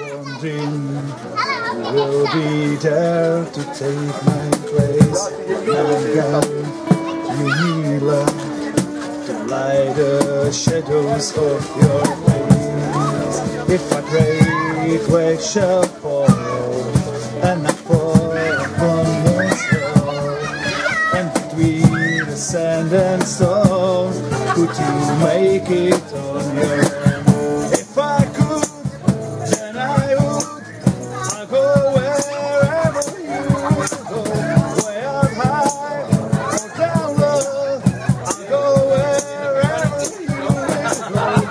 wondering who will be there to take my place. And God, you kneel to light the shadows of your face. If a great wave shall fall, and I fall upon your soul, and between the sand and stone, could you make it on your own? If I could, then I would. I'll go wherever you go, way up high or down low. I'll go wherever you go.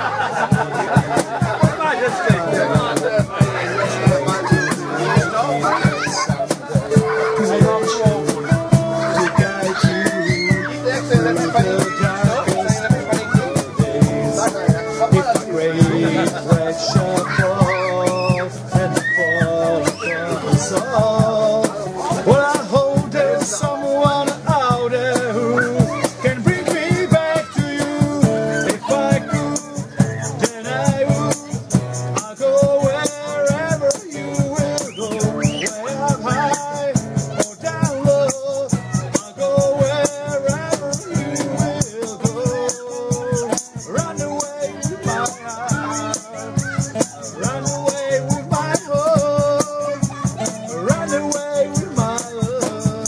Well, I hope there's someone out there who can bring me back to you. If I could, then I would. I'll go wherever you will go, way up high or down low. I'll go wherever you will go. Run away with my heart, run away with my heart, run away with my love.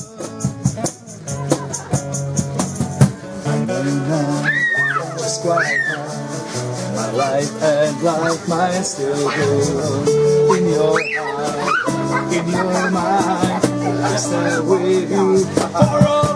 And now, just quiet now, my life and life might still go in your heart, in your mind. I'm still with you for all.